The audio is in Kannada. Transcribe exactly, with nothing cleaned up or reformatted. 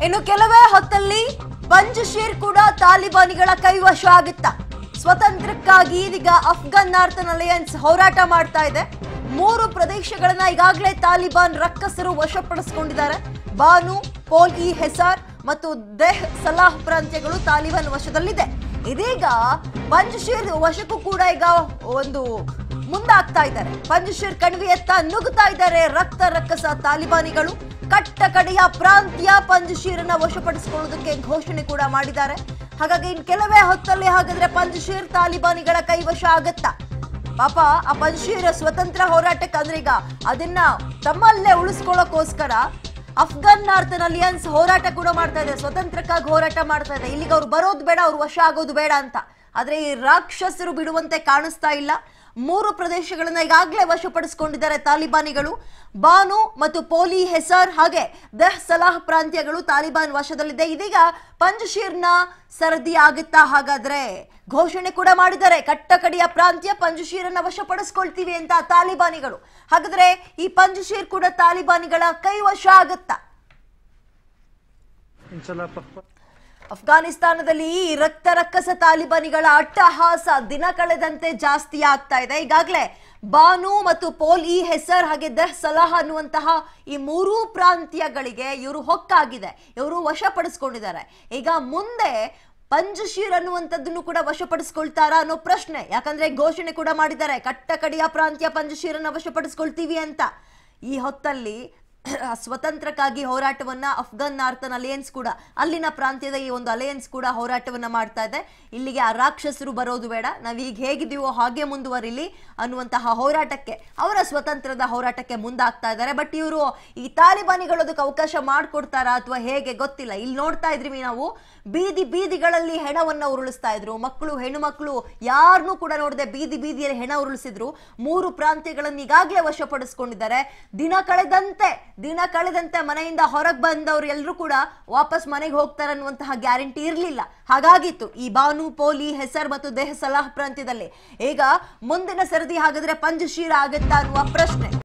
ಇನ್ನು ಕೆಲವೇ ಹೊತ್ತಲ್ಲಿ ಪಂಜಶೀರ್ ಕೂಡ ತಾಲಿಬಾನಿಗಳ ಕೈವಶ ಆಗುತ್ತಾ? ಸ್ವತಂತ್ರಕ್ಕಾಗಿ ಇದೀಗ ಅಫ್ಘಾನ್ ನಾರ್ಥನ್ ಅಲಯನ್ಸ್ ಹೋರಾಟ ಮಾಡ್ತಾ ಇದೆ. ಮೂರು ಪ್ರದೇಶಗಳನ್ನ ಈಗಾಗಲೇ ತಾಲಿಬಾನ್ ರಕ್ಕಸರು ವಶಪಡಿಸಿಕೊಂಡಿದ್ದಾರೆ. ಬಾನು, ಪೋಲ್ ಇ ಹೆಸಾರ್ ಮತ್ತು ದೆಹ್ ಸಲಾಹ್ ಪ್ರಾಂತ್ಯಗಳು ತಾಲಿಬಾನ್ ವಶದಲ್ಲಿದೆ. ಇದೀಗ ಪಂಜಶೀರ್ ವಶಕ್ಕೂ ಕೂಡ ಈಗ ಒಂದು ಮುಂದಾಗ್ತಾ ಇದ್ದಾರೆ. ಪಂಜಶೀರ್ ಕಣಿವೆಯತ್ತ ನುಗ್ಗುತ್ತಾ ಇದ್ದಾರೆ ರಕ್ತ ರಕ್ಕಸ ತಾಲಿಬಾನಿಗಳು. ಕಟ್ಟ ಕಡೆಯ ಪ್ರಾಂತ್ಯ ಪಂಜಶೀರನ್ನ ವಶಪಡಿಸಿಕೊಳ್ಳೋದಕ್ಕೆ ಘೋಷಣೆ ಕೂಡ ಮಾಡಿದ್ದಾರೆ. ಹಾಗಾಗಿ ಇನ್ ಕೆಲವೇ ಹೊತ್ತಲ್ಲಿ ಹಾಗಾದ್ರೆ ಪಂಜಶೀರ್ ತಾಲಿಬಾನಿಗಳ ಕೈವಶ ಆಗತ್ತಾ? ಪಾಪ ಆ ಪಂಜಶೀರ್ ಸ್ವತಂತ್ರ ಹೋರಾಟಕ್ಕೆ ಅಂದ್ರೆ ಈಗ ಅದನ್ನ ತಮ್ಮಲ್ಲೇ ಉಳಿಸ್ಕೊಳ್ಳೋಕೋಸ್ಕರ ಅಫ್ಘಾನ್ ನಾರ್ಥನ್ ಅಲಿಯನ್ಸ್ ಹೋರಾಟ ಕೂಡ ಮಾಡ್ತಾ ಇದೆ. ಸ್ವತಂತ್ರಕ್ಕಾಗಿ ಹೋರಾಟ ಮಾಡ್ತಾ ಇದೆ. ಇಲ್ಲಿಗೆ ಅವ್ರು ಬರೋದು ಬೇಡ, ಅವ್ರು ವಶ ಆಗೋದು ಬೇಡ ಅಂತ. ಆದ್ರೆ ಈ ರಾಕ್ಷಸರು ಬಿಡುವಂತೆ ಕಾಣಿಸ್ತಾ ಇಲ್ಲ. ಮೂರು ಪ್ರದೇಶಗಳನ್ನ ಈಗಾಗಲೇ ವಶಪಡಿಸಿಕೊಂಡಿದ್ದಾರೆ ತಾಲಿಬಾನಿಗಳು. ಬಾನು ಮತ್ತು ಪೋಲಿ ಹೆಸಾರ್ ಹಾಗೆ ದೆಹ್ ಸಲಾಹ್ ಪ್ರಾಂತ್ಯಗಳು ತಾಲಿಬಾನ್ ವಶದಲ್ಲಿದೆ. ಇದೀಗ ಪಂಜಶೀರ್ನ ಸರದಿ ಆಗುತ್ತಾ? ಹಾಗಾದ್ರೆ ಘೋಷಣೆ ಕೂಡ ಮಾಡಿದ್ದಾರೆ, ಕಟ್ಟಕಡೆಯ ಪ್ರಾಂತ್ಯ ಪಂಜಶೀರನ್ನ ವಶಪಡಿಸ್ಕೊಳ್ತೀವಿ ಅಂತ ತಾಲಿಬಾನಿಗಳು. ಹಾಗಾದ್ರೆ ಈ ಪಂಜಶೀರ್ ಕೂಡ ತಾಲಿಬಾನಿಗಳ ಕೈವಶ ಆಗುತ್ತಾ? ಅಫ್ಘಾನಿಸ್ತಾನದಲ್ಲಿ ರಕ್ತ ರಕ್ಕಸ ತಾಲಿಬಾನಿಗಳ ಅಟ್ಟಹಾಸ ದಿನ ಕಳೆದಂತೆ ಜಾಸ್ತಿ ಆಗ್ತಾ ಇದೆ. ಈಗಾಗಲೇ ಬಾನು ಮತ್ತು ಪೋಲ್ ಇ ಹೆಸರ್ ಹಾಗೆ ದೆಹ್ ಸಲಾಹ್ ಅನ್ನುವಂತಹ ಈ ಮೂರೂ ಪ್ರಾಂತ್ಯಗಳಿಗೆ ಇವರು ಹೊಕ್ಕಾಗಿದೆ, ಇವರು ವಶಪಡಿಸ್ಕೊಂಡಿದ್ದಾರೆ. ಈಗ ಮುಂದೆ ಪಂಜಶೀರ್ ಅನ್ನುವಂಥದ್ದನ್ನು ಕೂಡ ವಶಪಡಿಸ್ಕೊಳ್ತಾರಾ ಅನ್ನೋ ಪ್ರಶ್ನೆ. ಯಾಕಂದ್ರೆ ಘೋಷಣೆ ಕೂಡ ಮಾಡಿದ್ದಾರೆ, ಕಟ್ಟ ಕಡೆಯ ಪ್ರಾಂತ್ಯ ಪಂಜಶೀರನ್ನ ವಶಪಡಿಸ್ಕೊಳ್ತೀವಿ ಅಂತ. ಈ ಹೊತ್ತಲ್ಲಿ ಸ್ವತಂತ್ರಕ್ಕಾಗಿ ಹೋರಾಟವನ್ನ ಅಫ್ಘಾನ್ ನಾರ್ಥನ್ ಅಲಯನ್ಸ್ ಕೂಡ, ಅಲ್ಲಿನ ಪ್ರಾಂತ್ಯದ ಈ ಒಂದು ಅಲಯನ್ಸ್ ಕೂಡ ಹೋರಾಟವನ್ನ ಮಾಡ್ತಾ ಇದೆ. ಇಲ್ಲಿಗೆ ಆ ರಾಕ್ಷಸರು ಬರೋದು ಬೇಡ, ನಾವ್ ಈಗ ಹೇಗಿದೀವೋ ಹಾಗೆ ಮುಂದುವರಿಲಿ ಅನ್ನುವಂತಹ ಹೋರಾಟಕ್ಕೆ, ಅವರ ಸ್ವತಂತ್ರದ ಹೋರಾಟಕ್ಕೆ ಮುಂದಾಗ್ತಾ ಇದ್ದಾರೆ. ಬಟ್ ಇವರು ಈ ತಾಲಿಬಾನಿಗಳು ಅದಕ್ಕೆ ಅವಕಾಶ ಮಾಡ್ಕೊಡ್ತಾರಾ ಅಥವಾ ಹೇಗೆ ಗೊತ್ತಿಲ್ಲ. ಇಲ್ಲಿ ನೋಡ್ತಾ ಇದ್ರಿ ನಾವು, ಬೀದಿ ಬೀದಿಗಳಲ್ಲಿ ಹೆಣವನ್ನ ಉರುಳಿಸ್ತಾ ಇದ್ರು. ಮಕ್ಕಳು, ಹೆಣ್ಣು ಮಕ್ಕಳು ಯಾರನ್ನೂ ಕೂಡ ನೋಡದೆ ಬೀದಿ ಬೀದಿಯಲ್ಲಿ ಹೆಣ ಉರುಳಿಸಿದ್ರು. ಮೂರು ಪ್ರಾಂತ್ಯಗಳನ್ನು ಈಗಾಗಲೇ ವಶಪಡಿಸ್ಕೊಂಡಿದ್ದಾರೆ. ದಿನ ಕಳೆದಂತೆ ದಿನ ಕಳೆದಂತೆ ಮನೆಯಿಂದ ಹೊರಗೆ ಬಂದವರು ಎಲ್ಲರೂ ಕೂಡ ವಾಪಸ್ ಮನೆಗೆ ಹೋಗ್ತಾರೆ ಅನ್ನುವಂತಹ ಗ್ಯಾರಂಟಿ ಇರಲಿಲ್ಲ. ಹಾಗಾಗಿತ್ತು ಈ ಬಾನು, ಪೋಲಿ, ಹೆಸರ್ ಮತ್ತು ದೆಹ್ ಸಲಾಹ್ ಪ್ರಾಂತ್ಯದಲ್ಲಿ. ಈಗ ಮುಂದಿನ ಸರದಿ ಹಾಗಾದ್ರೆ ಪಂಜಶೀರ್ ಆಗುತ್ತಾ ಅನ್ನುವ ಪ್ರಶ್ನೆ.